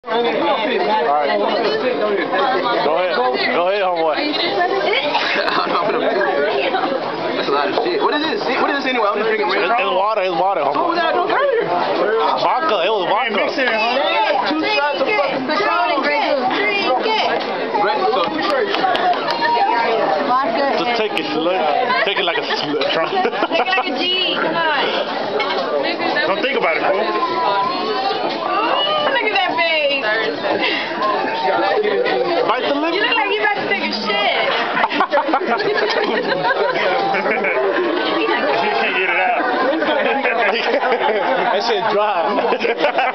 Alright. Go ahead, homeboy. That's a lot of shit. What is this? What is this anyway? I'm just drinking red. It's water, homeboy. What was that I drank earlier? Vodka, it was vodka. Two shots of fucking Patron. Just take it slow. Take it like a trunk. Take it like a G. Come on. Don't think about it, fool. Look at that face. Bite the lip. You look like you're about to take a shit. You can't get it out. That shit dry.